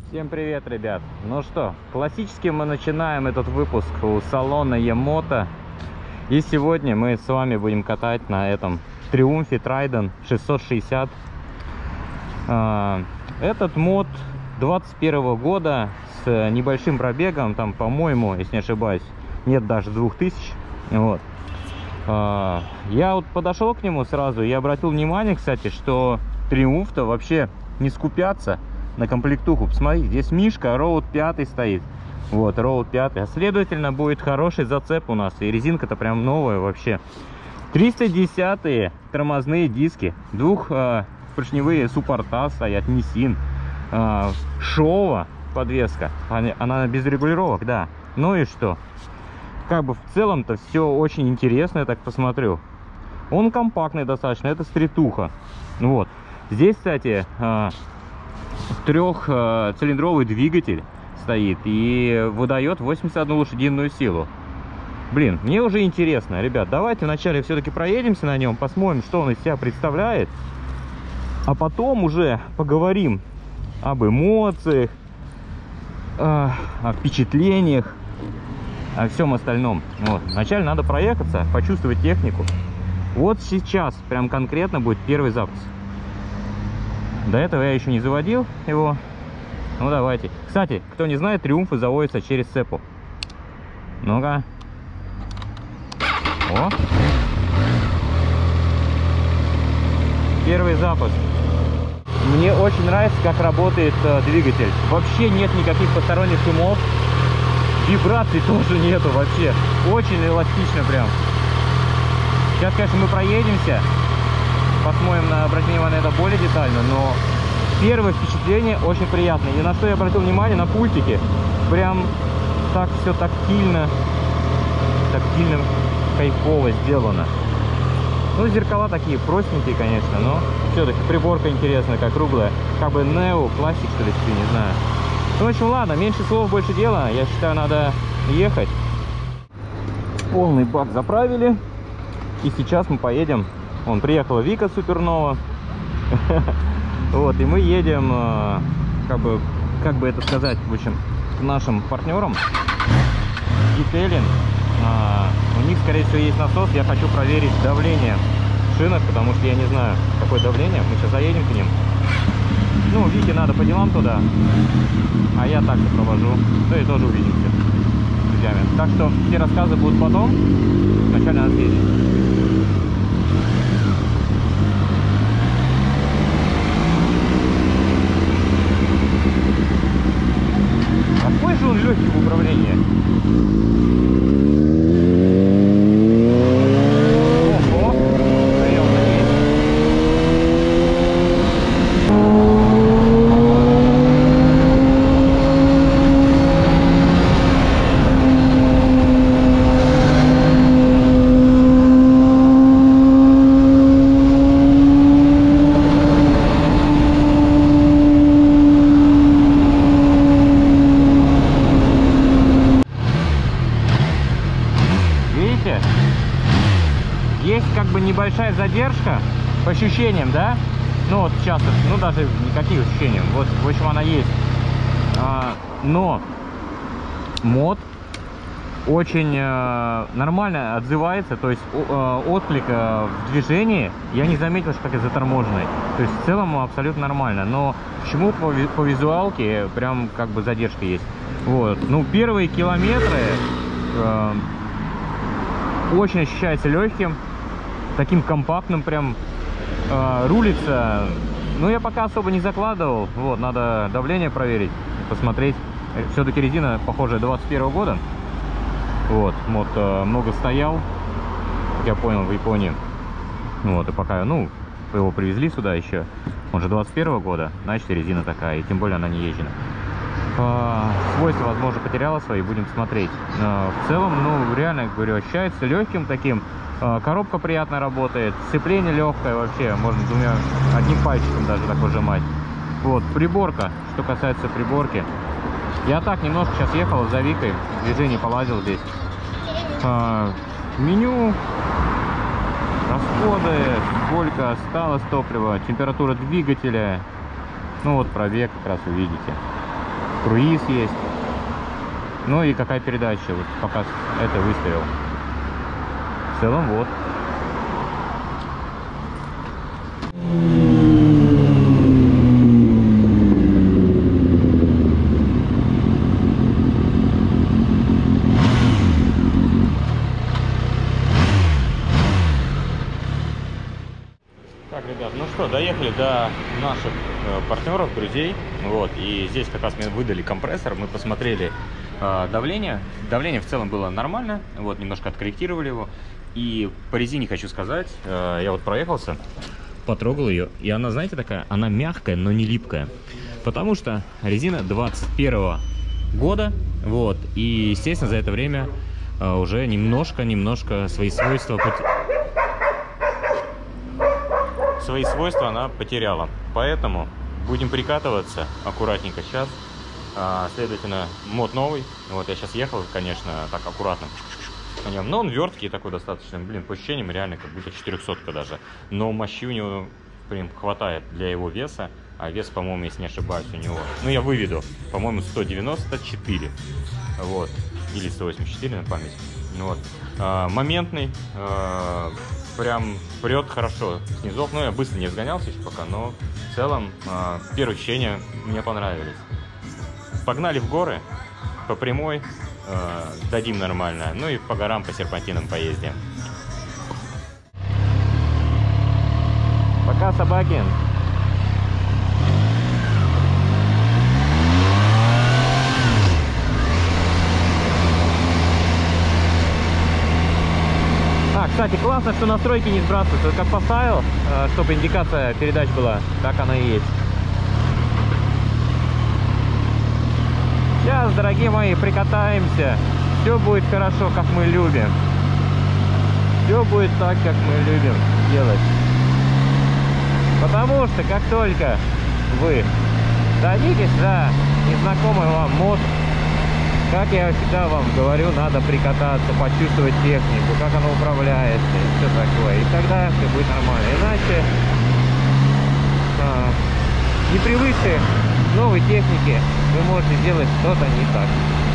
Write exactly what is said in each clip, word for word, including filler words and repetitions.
Всем привет, ребят! Ну что, классически мы начинаем этот выпуск у салона Емото. И сегодня мы с вами будем катать на этом Триумфе Трайден шестьсот шестьдесят. Этот мод двадцать первого года с небольшим пробегом, там, по-моему, если не ошибаюсь, нет даже двух тысяч. Вот. Я вот подошел к нему сразу и обратил внимание, кстати, что Триумф-то вообще не скупятся на комплектуху. Посмотрите, здесь Мишка Роуд пять стоит. Вот, Роуд пять. А следовательно, будет хороший зацеп у нас. И резинка-то прям новая вообще. триста десятые тормозные диски. Двухпоршневые суппорта стоят, Нисин. А, Шова подвеска. Она, она без регулировок, да. Ну и что? Как бы в целом-то все очень интересно, я так посмотрю. Он компактный достаточно, это стритуха. Вот. Здесь, кстати, трехцилиндровый двигатель стоит и выдает восемьдесят одну лошадиную силу. Блин, мне уже интересно, ребят. Давайте вначале все-таки проедемся на нем, посмотрим, что он из себя представляет, а потом уже поговорим об эмоциях, о впечатлениях, о всем остальном. Вот. Вначале надо проехаться, почувствовать технику. Вот сейчас прям конкретно будет первый запуск. До этого я еще не заводил его. Ну давайте. Кстати, кто не знает, Триумфы заводятся через цепу. Ну-ка. О! Первый запуск. Мне очень нравится, как работает э, двигатель. Вообще нет никаких посторонних шумов. Вибраций тоже нету вообще. Очень эластично прям. Сейчас, конечно, мы проедемся. Посмотрим на обращение на это более детально, но первое впечатление очень приятное. И на что я обратил внимание, на пультике прям так все тактильно, тактильно кайфово сделано. Ну, зеркала такие простенькие, конечно, но все-таки приборка интересная, как круглая, как бы Нео, классик, что ли, не знаю. Ну, в общем, ладно, меньше слов, больше дела. Я считаю, надо ехать. Полный бак заправили, и сейчас мы поедем. Вон, приехала Вика Супернова. Вот, и мы едем, как бы, как бы это сказать, в общем, к нашим партнерам. Детейлинг. У них, скорее всего, есть насос. Я хочу проверить давление в шинах, потому что я не знаю, какое давление. Мы сейчас заедем к ним. Ну, Вике надо по делам туда, а я так-то провожу. Да и тоже увидимся с друзьями. Так что все рассказы будут потом. Вначале надо съездить. Какой же он легкий в управлении. Ого, приемно есть. Есть как бы небольшая задержка по ощущениям, да? Ну вот сейчас, ну даже никаких ощущений. Вот, в общем, она есть. А, но мод очень э, нормально отзывается. То есть э, отклик э, в движении я не заметил, что как и заторможенный. То есть в целом абсолютно нормально. Но почему по, по визуалке прям как бы задержка есть. Вот. Ну, первые километры э, очень ощущается легким. Таким компактным прям, э, рулится. Ну, я пока особо не закладывал. Вот, надо давление проверить, посмотреть. Все-таки резина, похожая, двадцать первого года. Вот, мод э, много стоял, как я понял, в Японии. Вот, и пока, ну, его привезли сюда еще. Он же двадцать первого года, значит, резина такая, и тем более она не езжена. Э, свойства, возможно, потеряла свои, будем смотреть. Э, в целом, ну, реально, говорю, ощущается легким таким. Коробка приятно работает, сцепление легкое вообще, можно двумя, одним пальчиком даже так выжимать. Вот, приборка, что касается приборки. Я так немножко сейчас ехал за Викой, в движении полазил здесь. А, меню, расходы, сколько осталось топлива, температура двигателя. Ну вот пробег как раз увидите. круиз есть. Ну и какая передача, вот пока это выставил. В целом вот. Так, ребят, ну что, доехали до наших э, партнеров, друзей. Вот, и здесь как раз мне выдали компрессор. Мы посмотрели э, давление. Давление в целом было нормально. Вот, немножко откорректировали его. И по резине хочу сказать, э, я вот проехался, потрогал ее. И она, знаете, такая, она мягкая, но не липкая. Потому что резина двадцать первого года. Вот, и, естественно, за это время э, уже немножко-немножко свои свойства... Пот... Свои свойства она потеряла, поэтому будем прикатываться аккуратненько сейчас. А, следовательно, мод новый. Вот я сейчас ехал, конечно, так аккуратно на нем, но он верткий такой достаточно, блин, по ощущениям реально как будто четырехсотка даже, но мощи у него прям хватает для его веса, а вес, по-моему, если не ошибаюсь, у него, ну я выведу, по-моему, сто девяносто четыре, вот, или сто восемьдесят четыре на память. Вот. А, моментный, а, прям прет хорошо снизу. Ну, я быстро не разгонялся еще пока, но в целом а, первые ощущения мне понравились. Погнали в горы, по прямой а, дадим нормально, ну и по горам, по серпантинам поездим. Пока, собаки. А, кстати, классно, что настройки не сбрасываются. Вот как поставил, чтобы индикация передач была, так она и есть. Сейчас, дорогие мои, прикатаемся. Все будет хорошо, как мы любим. Все будет так, как мы любим делать. Потому что, как только вы садитесь за незнакомый вам мост, как я всегда вам говорю, надо прикататься, почувствовать технику, как она управляется и все такое. И тогда все будет нормально. Иначе, а, не привыкшие к новой технике, вы можете сделать что-то не так.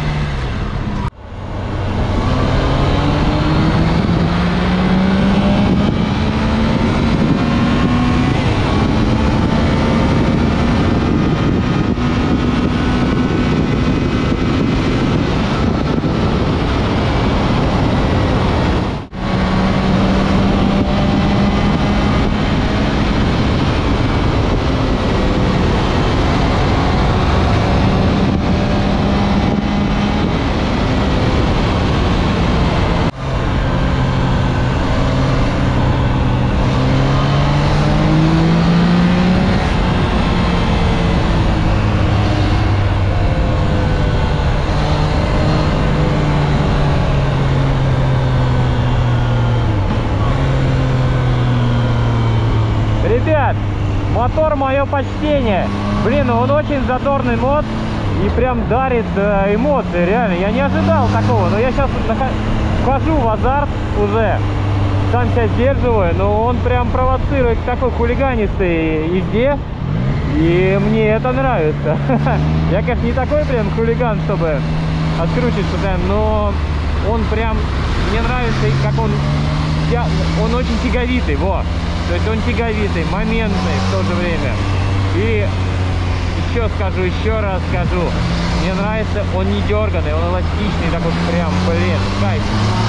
Ребят, мотор мое почтение. Блин, он очень задорный мод и прям дарит э, эмоции, реально. Я не ожидал такого, но я сейчас вхожу в азарт уже. Сам себя сдерживаю, но он прям провоцирует к такой хулиганистой езде. И мне это нравится. Я, конечно, не такой прям хулиган, чтобы откручивать постоянно, но он прям, мне нравится, как он, он очень тяговитый, вот. То есть он тяговитый, моментный в то же время. И еще скажу, еще раз скажу, мне нравится, он не дерганый, он эластичный, такой прям, блин, кайф.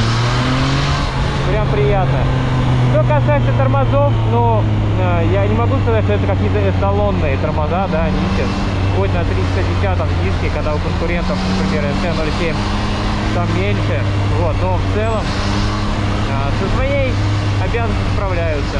Прям приятно. Что касается тормозов, ну, я не могу сказать, что это какие-то эталонные тормоза, да, Nissin. Хоть на триста десятом диске, когда у конкурентов, например, эс тэ ноль семь, там меньше. Вот, но в целом со своей обязанностью справляются.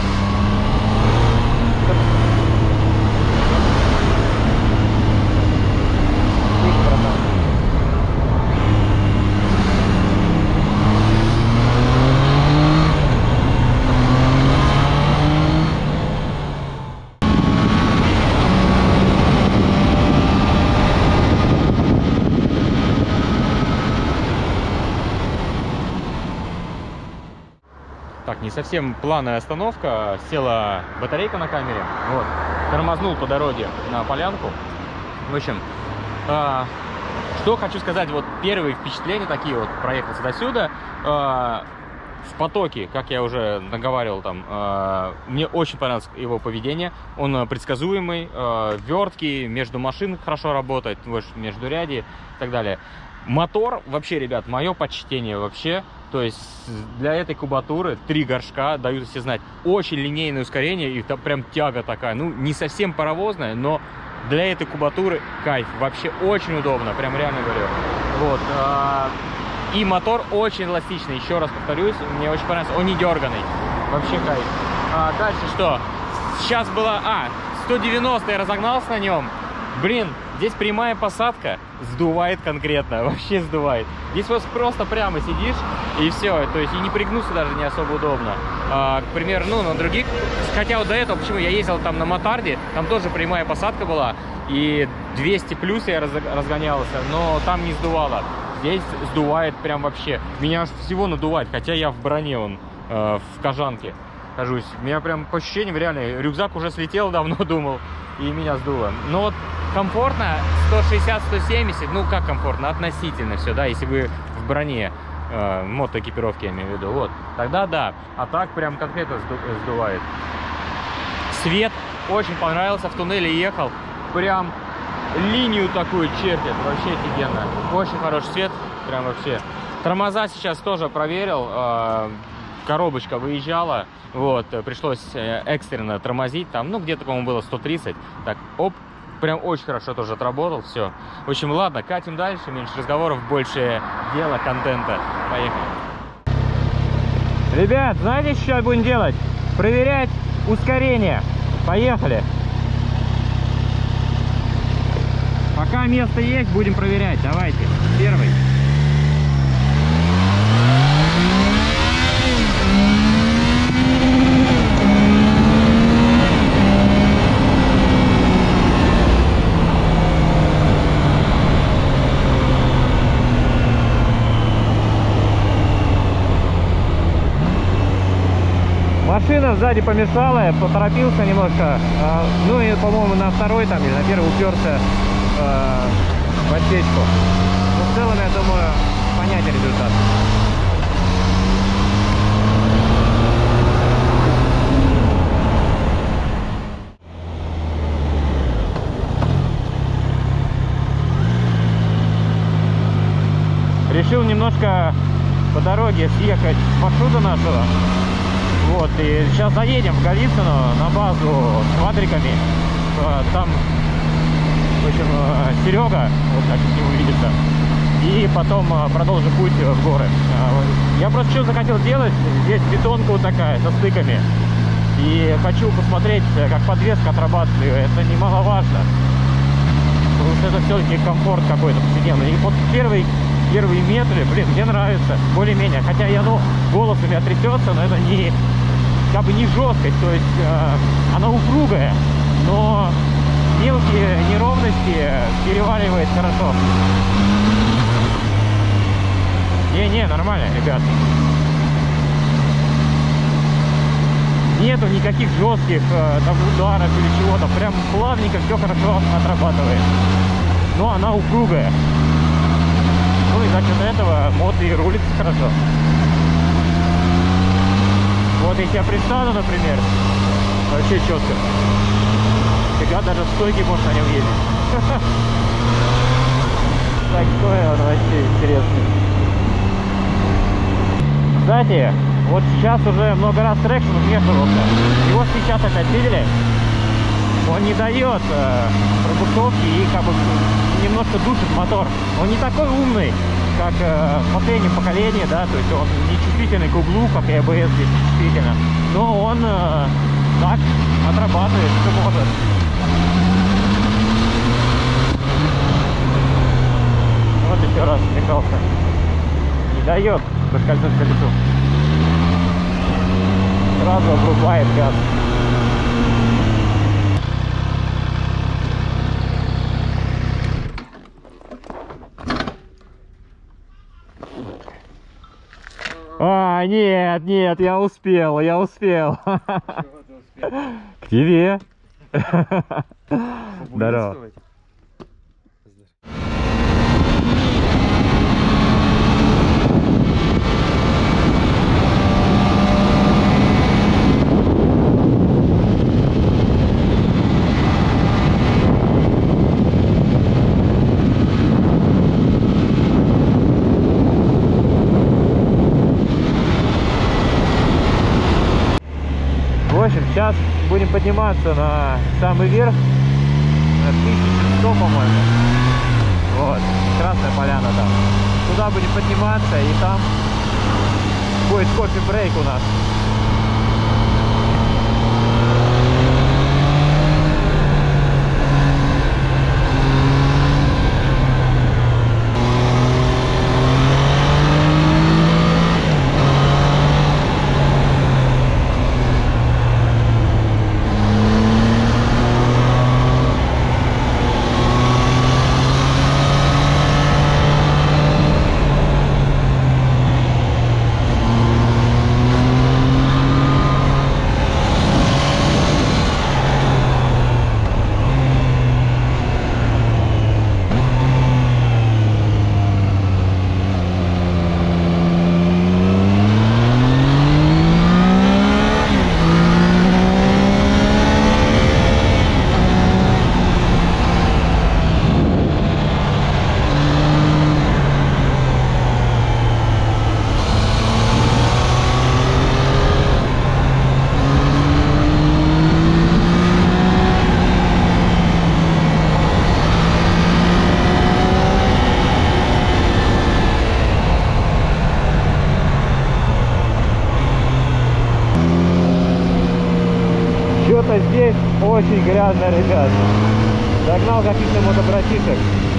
Так, не совсем плавная остановка, села батарейка на камере, вот, тормознул по дороге на полянку. В общем, А, что хочу сказать, вот первые впечатления такие вот, проехал сюда-сюда, а, в потоке, как я уже наговаривал там, а, мне очень понравилось его поведение, он предсказуемый, а, верткий, между машин хорошо работает, между ряди и так далее. Мотор, вообще, ребят, мое почтение вообще, то есть для этой кубатуры три горшка дают все знать, очень линейное ускорение и там прям тяга такая, ну не совсем паровозная, но для этой кубатуры кайф, вообще очень удобно, прям реально говорю. Вот, а, и мотор очень эластичный, еще раз повторюсь, мне очень понравился, он не дерганый, вообще кайф. А дальше что? Сейчас было, а, сто девяносто я разогнался на нем. Блин, здесь прямая посадка, сдувает конкретно, вообще сдувает. Здесь вот просто прямо сидишь, и все, то есть и не пригнуться даже не особо удобно. А, к примеру, ну, на других, хотя вот до этого, почему я ездил там на мотарде, там тоже прямая посадка была, и двести плюс я раз, разгонялся, но там не сдувало. Здесь сдувает прям вообще. Меня аж всего надувает, хотя я в броне, он, э, в кожанке хожусь. У меня прям по ощущениям реально, рюкзак уже слетел давно, думал, и меня сдуло. Но вот комфортно, сто шестьдесят — сто семьдесят, ну как комфортно, относительно все, да, если вы в броне, э, мотоэкипировки я имею в виду, вот, тогда да, а так прям конкретно сду сдувает. Свет очень понравился, в туннеле ехал, прям линию такую чертит, вообще офигенно, очень хороший свет, прям вообще. Тормоза сейчас тоже проверил, э, коробочка выезжала, вот, пришлось экстренно тормозить, там, ну, где-то, по-моему, было сто тридцать, так, оп, прям очень хорошо тоже отработал, все. В общем, ладно, катим дальше, меньше разговоров, больше дела, контента, поехали. Ребят, знаете, что сейчас будем делать? Проверять ускорение, поехали. Пока место есть, будем проверять, давайте, первый. Машина сзади помешала, я поторопился немножко, а, ну и, по-моему, на второй там или на первый уперся а, в отсечку. Но в целом, я думаю, понятен результат. Решил немножко по дороге съехать с маршрута нашего. Вот, и сейчас заедем в Голицыно на базу с квадриками. Там, в общем, Серега, вот так с ним увидится. И потом продолжим путь в горы. Я просто что захотел делать, здесь бетонка вот такая, со стыками. И хочу посмотреть, как подвеска отрабатывает, это немаловажно. Потому что это все-таки комфорт какой-то повседневный. И вот первый... Первые метры, блин, мне нравится, более-менее. Хотя я, ну, голос у меня трясется, но это не, как бы не жесткость, то есть э, она упругая, но мелкие неровности переваривает хорошо. Не-не, нормально, ребят. Нету никаких жестких э, там, ударов или чего-то, прям плавненько все хорошо отрабатывает. Но она упругая. Ну и за счет этого мод и рулится хорошо. Вот если я пристану, например, вообще четко. Фига, даже в стойке можно на нем ездить. Такой он вообще интересный. Кстати, вот сейчас уже много раз трекшн вмешивался. И вот сейчас опять видели? Он не дает э, пробуксовки и как бы немножко душит мотор. Он не такой умный, как э, в последнем поколении, да, то есть он не чувствительный к углу, как и эй би эс здесь чувствительно, но он э, так отрабатывает, что может. Вот еще раз смекался. Не дает проскользнуть колесу. Сразу обрубает газ. А, нет, нет, я успел, я успел. К тебе. Здорово. будем подниматься на самый верх, на тысячу сто, по-моему. Вот, Красная Поляна там. Туда будем подниматься, и там будет кофе-брейк у нас. Что-то здесь очень грязно, ребят. Догнал каких-то мотобратишек.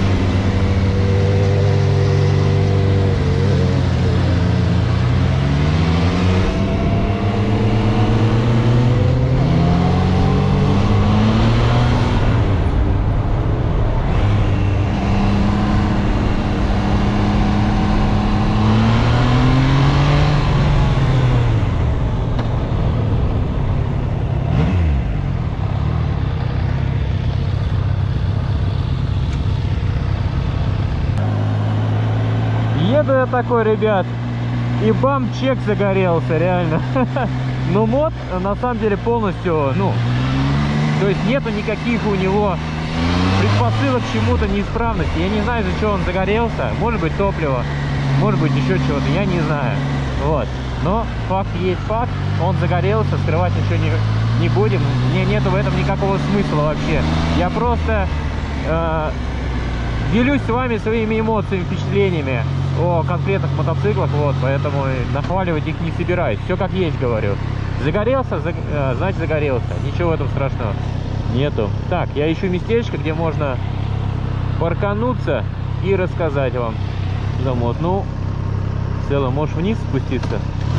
Еду я такой, ребят, и бам, чек загорелся, реально. Но мод на самом деле полностью, ну, то есть нету никаких у него предпосылок к чему-то неисправности. Я не знаю, из-за чего он загорелся. Может быть топливо, может быть еще чего-то, я не знаю. Вот. Но факт есть факт, он загорелся, скрывать ничего не, не будем. Мне нету в этом никакого смысла вообще. Я просто э, делюсь с вами своими эмоциями, впечатлениями о конкретных мотоциклах, вот, поэтому нахваливать их не собираюсь. Все как есть, говорю. Загорелся, заг... значит загорелся. Ничего в этом страшного нету. Так, я ищу местечко, где можно паркануться и рассказать вам за мод. Ну, в целом, можешь вниз спуститься.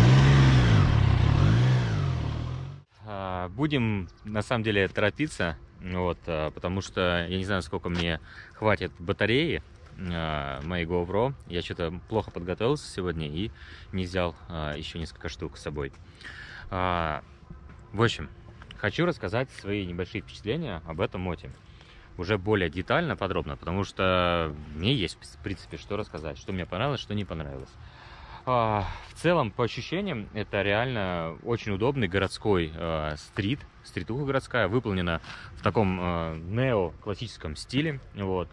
Будем, на самом деле, торопиться, вот, потому что я не знаю, сколько мне хватит батареи моей GoPro. Я что-то плохо подготовился сегодня и не взял а, еще несколько штук с собой. А, в общем, хочу рассказать свои небольшие впечатления об этом моте. Уже более детально, подробно, потому что мне есть, в принципе, что рассказать, что мне понравилось, что не понравилось. А, в целом, по ощущениям, это реально очень удобный городской а, стрит, стритуха городская, выполнена в таком а, нео-классическом стиле, вот.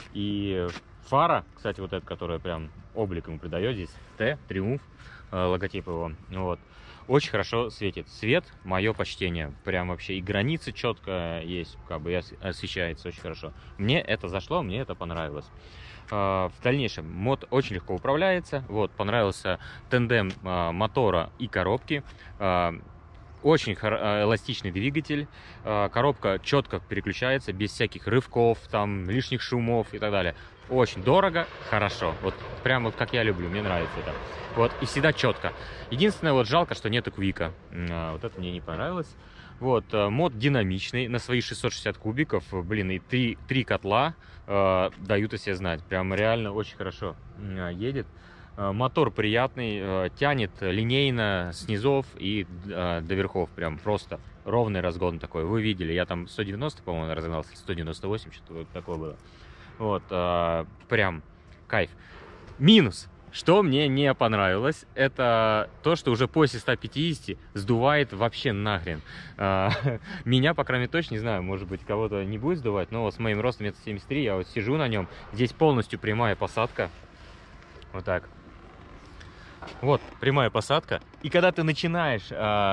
И фара, кстати, вот эта, которая прям облик ему придает здесь, Т, Триумф, э, логотип его, вот, очень хорошо светит. Свет, мое почтение, прям вообще и границы четко есть, как бы освещается очень хорошо. Мне это зашло, мне это понравилось. Э, в дальнейшем мод очень легко управляется, вот, понравился тандем э, мотора и коробки. Э, Очень эластичный двигатель, коробка четко переключается, без всяких рывков, там, лишних шумов и так далее. Очень дорого, хорошо. Вот прям вот как я люблю, мне нравится это. Вот, и всегда четко. Единственное, вот жалко, что нету квика. Вот это мне не понравилось. Вот, мод динамичный, на свои шестьсот шестьдесят кубиков, блин, и три, три котла э, дают о себе знать. Прям реально очень хорошо э, едет. Мотор приятный, тянет линейно с низов и э, до верхов. Прям просто ровный разгон такой. Вы видели, я там сто девяносто, по-моему, разогнался, сто девяносто восемь, что-то такое было. Вот, э, прям кайф. Минус, что мне не понравилось, это то, что уже после ста пятидесяти сдувает вообще нахрен. Э, меня, по крайней мере, точно не знаю, может быть, кого-то не будет сдувать, но с моим ростом метр семьдесят три, я вот сижу на нем. Здесь полностью прямая посадка. Вот так. Вот, прямая посадка. И когда ты начинаешь э,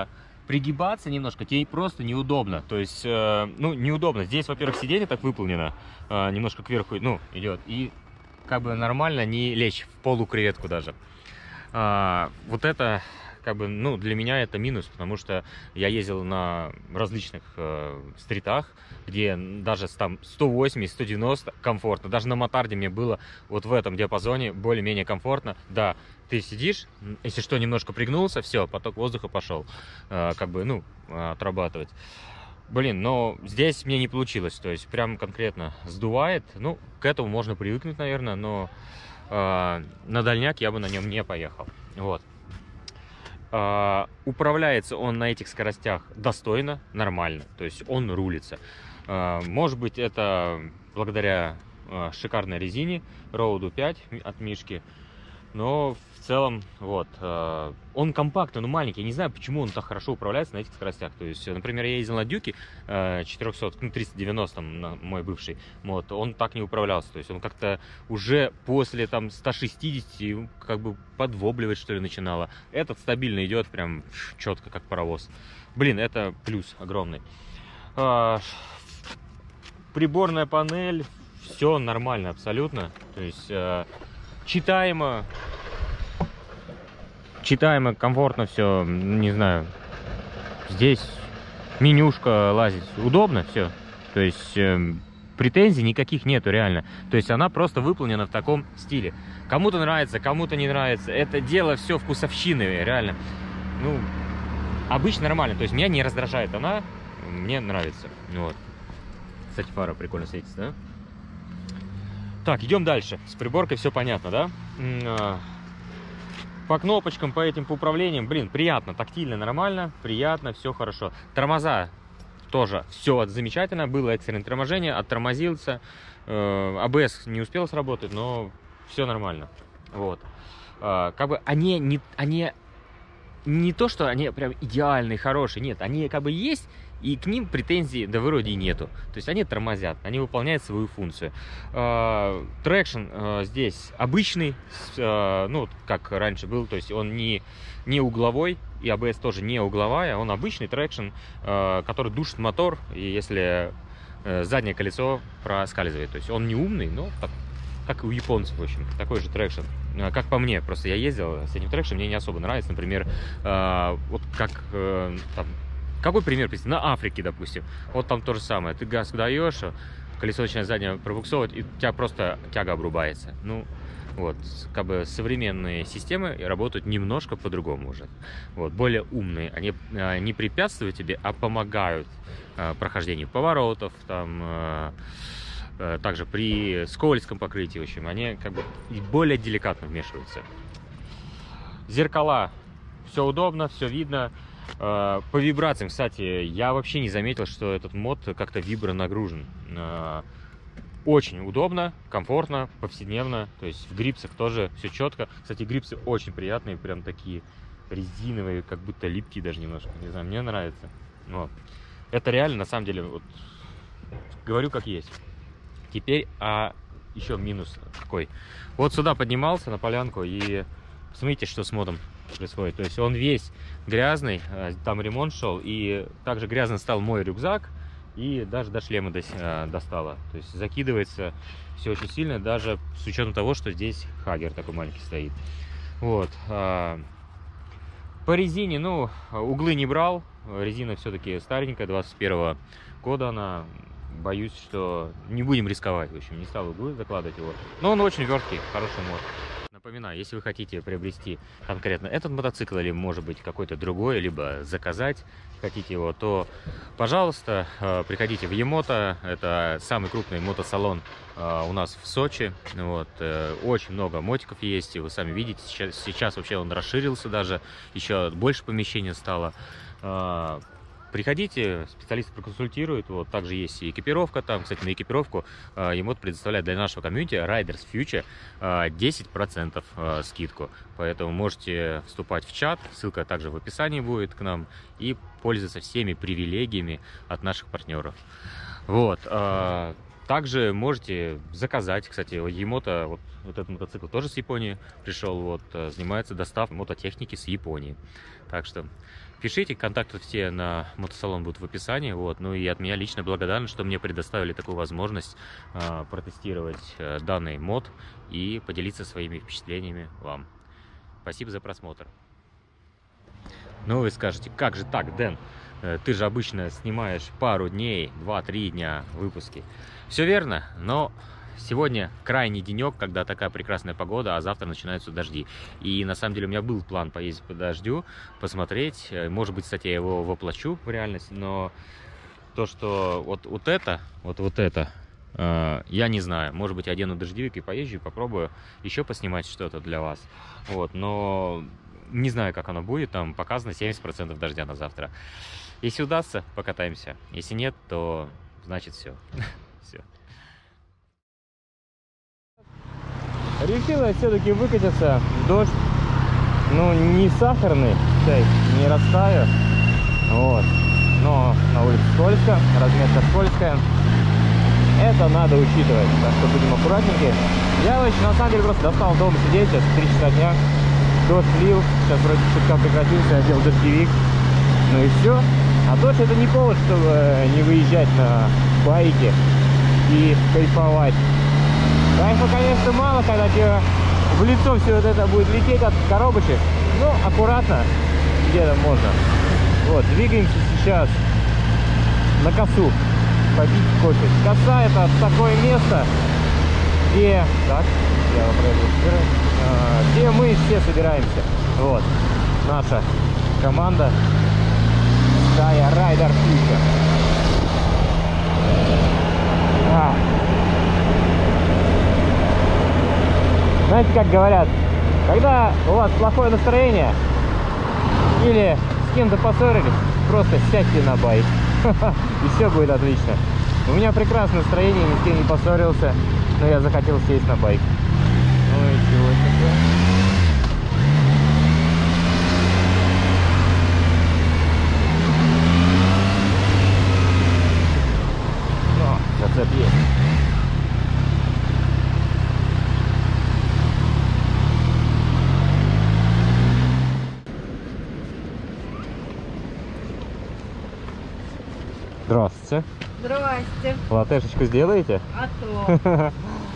пригибаться немножко тебе просто неудобно. То есть, э, ну, неудобно. Здесь, во-первых, сиденье так выполнено, э, немножко кверху, ну, идет. И как бы нормально не лечь в полукреветку даже. А, вот это, как бы, ну, для меня это минус, потому что я ездил на различных э, стритах, где даже там сто восемьдесят — сто девяносто комфортно. Даже на мотарде мне было вот в этом диапазоне более-менее комфортно. Да, ты сидишь, если что, немножко пригнулся, все, поток воздуха пошел, э, как бы, ну, отрабатывать. Блин, но здесь мне не получилось, то есть прям конкретно сдувает. Ну, к этому можно привыкнуть, наверное, но э, на дальняк я бы на нем не поехал. Вот. Э, управляется он на этих скоростях достойно, нормально, то есть он рулится. Э, может быть, это благодаря э, шикарной резине Роуду пять от Мишки. Но в целом, вот, э, он компактный, но маленький. Я не знаю, почему он так хорошо управляется на этих скоростях. То есть, например, я ездил на Дюке э, четыреста, ну, триста девяносто, мой бывший, вот, он так не управлялся. То есть, он как-то уже после, там, ста шестидесяти, как бы, подвобливать, что ли, начинало. Этот стабильно идет, прям, четко, как паровоз. Блин, это плюс огромный. Э, приборная панель, все нормально абсолютно. То есть... Э, Читаемо, читаемо, комфортно все, не знаю, здесь менюшка лазить, удобно все, то есть э, претензий никаких нету реально, то есть она просто выполнена в таком стиле. Кому-то нравится, кому-то не нравится, это дело все вкусовщины, реально, ну, обычно нормально, то есть меня не раздражает она, мне нравится, вот. Кстати, фара прикольно светится, да? Так, идем дальше. С приборкой все понятно, да? По кнопочкам, по этим, по управлениям, блин, приятно, тактильно, нормально, приятно, все хорошо. Тормоза тоже все замечательно, было экстренное торможение, оттормозился. а бэ эс не успел сработать, но все нормально. Вот. Как бы они не, они не то, что они прям идеальные, хорошие, нет, они как бы есть, и к ним претензий да вроде и нету. То есть они тормозят, они выполняют свою функцию. Трекшн здесь обычный, ну, как раньше был, то есть он не, не угловой, и а бэ эс тоже не угловая, он обычный трекшн, который душит мотор, и если заднее колесо проскальзывает. То есть он не умный, но так, как и у японцев, в общем, такой же трекшн. Как по мне, просто я ездил с этим трекшном, мне не особо нравится. Например, вот как там, какой пример привести? На Африке, допустим. Вот там то же самое. Ты газ даешь, колесо начинает заднее пробуксовывать, и у тебя просто тяга обрубается. Ну, вот, как бы современные системы работают немножко по-другому уже. Вот, более умные. Они не препятствуют тебе, а помогают прохождению поворотов, там, также при скользком покрытии, в общем, они как бы более деликатно вмешиваются. Зеркала. Все удобно, все видно. По вибрациям, кстати, я вообще не заметил, что этот мод как-то вибро нагружен. Очень удобно, комфортно, повседневно. То есть в грипсах тоже все четко. Кстати, грипсы очень приятные, прям такие резиновые, как будто липкие даже немножко. Не знаю, мне нравится. Вот. Это реально, на самом деле, вот, говорю как есть. Теперь, а еще минус какой. Вот сюда поднимался на полянку, и смотрите, что с модом происходит. То есть он весь грязный, там ремонт шел, и также грязно стал мой рюкзак, и даже до шлема достало. То есть закидывается все очень сильно, даже с учетом того, что здесь Хагер такой маленький стоит. Вот. По резине, ну, углы не брал, резина все-таки старенькая, двадцать первого года она. Боюсь, что не будем рисковать, в общем, не стал углы закладывать его. Но он очень верткий, хороший мод. Напоминаю, если вы хотите приобрести конкретно этот мотоцикл, или может быть какой-то другой, либо заказать хотите его, то, пожалуйста, приходите в Емото. Это самый крупный мотосалон у нас в Сочи. Вот. Очень много мотиков есть, и вы сами видите, сейчас, сейчас вообще он расширился даже, еще больше помещения стало. Приходите, специалисты проконсультируют. Вот, также есть и экипировка там. Кстати, на экипировку э, Емото предоставляет для нашего комьюнити Riders Future э, десять процентов э, скидку. Поэтому можете вступать в чат. Ссылка также в описании будет к нам. И пользоваться всеми привилегиями от наших партнеров. Вот. Э, также можете заказать. Кстати, Емото, вот, вот этот мотоцикл тоже с Японии пришел. Вот, занимается доставкой мототехники с Японии. Так что Пишите, контакты все на мотосалон будут в описании. Вот. Ну и от меня лично благодарен, что мне предоставили такую возможность э, протестировать э, данный мод и поделиться своими впечатлениями вам. Спасибо за просмотр. Ну вы скажете, как же так, Дэн? Ты же обычно снимаешь пару дней, два-три дня выпуски. Все верно, но сегодня крайний денек, когда такая прекрасная погода, а завтра начинаются дожди. И на самом деле у меня был план поездить по дождю, посмотреть. Может быть, кстати, я его воплощу в реальность, но то, что вот, вот это, вот, вот это, э, я не знаю. Может быть, одену дождевик и поезжу, и попробую еще поснимать что-то для вас. Вот, но не знаю, как оно будет. Там показано семьдесят процентов дождя на завтра. Если удастся, покатаемся. Если нет, то значит все. Все. Решила все-таки выкатиться. Дождь, ну, не сахарный, чай, не растаю. Вот. Но на улице скользко, разметка скользкая. Это надо учитывать, так что будем аккуратненькие. Я очень, на самом деле, просто достал дома сидеть, сейчас три часа дня. Дождь лил, сейчас вроде чутка прекратился, одел дождевик. Ну и все. А дождь — это не повод, чтобы не выезжать на байке и кайфовать. Кайфа, конечно, мало, когда тебе в лицо все вот это будет лететь от коробочек. Ну, аккуратно, где-то можно. Вот, двигаемся сейчас на косу, попить кофе. Коса — это такое место, где... Так, я пройду, где мы все собираемся. Вот, наша команда Skya Rider Future. А. Знаете, как говорят, когда у вас плохое настроение или с кем-то поссорились, просто сядьте на байк, и все будет отлично. У меня прекрасное настроение, ни с кем не поссорился, но я захотел сесть на байк. Ну и чего такое? Зацеп есть. Здравствуйте. Здрасте. Латешечку сделаете? А то.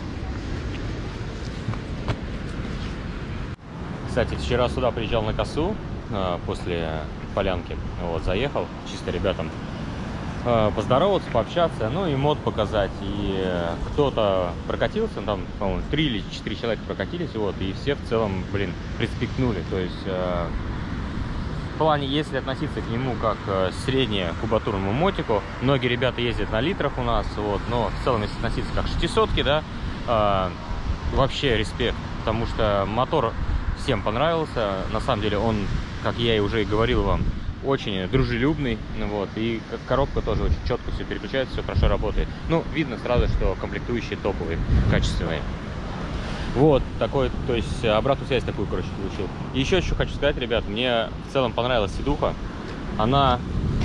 Кстати, вчера сюда приезжал на косу после полянки. Вот, заехал чисто ребятам поздороваться, пообщаться, ну и мод показать. И кто-то прокатился, там, по-моему, три или четыре человека прокатились, вот, и все в целом, блин, респектнули. То есть э, в плане, если относиться к нему как к среднекубатурному мотику, многие ребята ездят на литрах у нас, вот, но в целом, если относиться как к шестисотке, да, э, вообще респект, потому что мотор всем понравился. На самом деле он, как я и уже и говорил вам, очень дружелюбный, вот, и коробка тоже очень четко все переключается, все хорошо работает. Ну, видно сразу, что комплектующие топовые, качественные. Вот, такой, то есть обратную связь такую, короче, получил. И еще еще хочу сказать, ребят, мне в целом понравилась сидуха. Она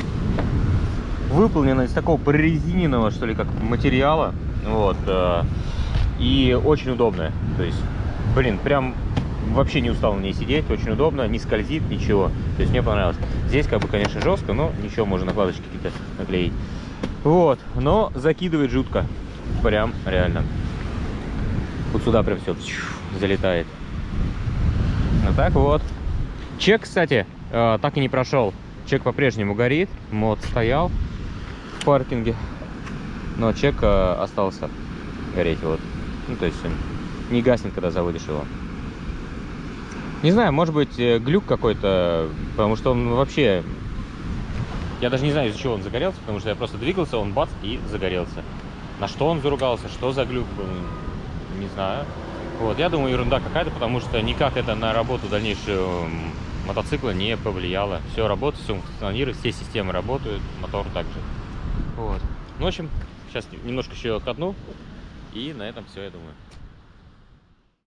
выполнена из такого прорезиненного, что ли, как материала, вот, и очень удобная. То есть, блин, прям... Вообще не устал на ней сидеть, очень удобно, не скользит, ничего. То есть мне понравилось. Здесь, как бы, конечно, жестко, но ничего, можно накладочки какие-то наклеить. Вот, но закидывает жутко. Прям реально. Вот сюда прям все залетает. Ну так вот. Чек, кстати, э, так и не прошел. Чек по-прежнему горит. Мод стоял в паркинге. Но чек э, остался гореть. Вот. Ну, то есть он не гаснет, когда заводишь его. Не знаю, может быть, глюк какой-то, потому что он вообще... Я даже не знаю, из-за чего он загорелся, потому что я просто двигался, он бац, и загорелся. На что он заругался, что за глюк, не знаю. Вот, я думаю, ерунда какая-то, потому что никак это на работу дальнейшую мотоцикла не повлияло. Все работает, все функционирует, все системы работают, мотор также. Вот. Ну, в общем, сейчас немножко еще катну, и на этом все, я думаю.